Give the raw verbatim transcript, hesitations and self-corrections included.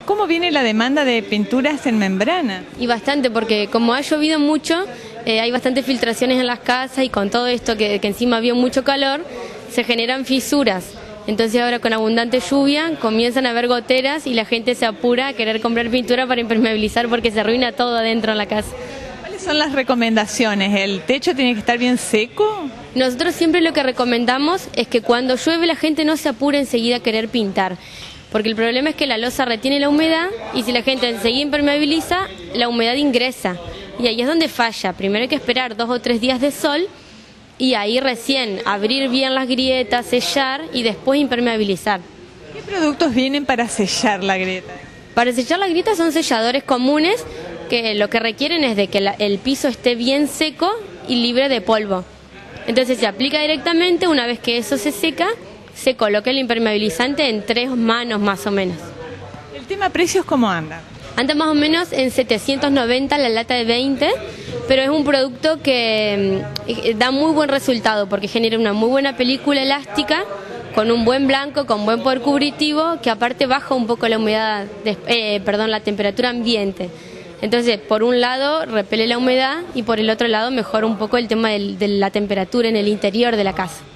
¿Cómo viene la demanda de pinturas en membrana? Y bastante, porque como ha llovido mucho, eh, hay bastantes filtraciones en las casas y con todo esto que, que encima había mucho calor, se generan fisuras. Entonces ahora con abundante lluvia comienzan a haber goteras y la gente se apura a querer comprar pintura para impermeabilizar porque se arruina todo adentro en la casa. ¿Cuáles son las recomendaciones? ¿El techo tiene que estar bien seco? Nosotros siempre lo que recomendamos es que cuando llueve la gente no se apure enseguida a querer pintar. Porque el problema es que la losa retiene la humedad y si la gente enseguida impermeabiliza, la humedad ingresa. Y ahí es donde falla. Primero hay que esperar dos o tres días de sol y ahí recién abrir bien las grietas, sellar y después impermeabilizar. ¿Qué productos vienen para sellar la grieta? Para sellar la grieta son selladores comunes que lo que requieren es de que la, el piso esté bien seco y libre de polvo. Entonces se aplica directamente, una vez que eso se seca, se coloca el impermeabilizante en tres manos más o menos. ¿El tema precios cómo anda? Anda más o menos en setecientos noventa la lata de veinte, pero es un producto que eh, da muy buen resultado porque genera una muy buena película elástica, con un buen blanco, con buen poder cubritivo, que aparte baja un poco la humedad, de, eh, perdón, la temperatura ambiente. Entonces, por un lado repele la humedad y por el otro lado mejora un poco el tema del, de la temperatura en el interior de la casa.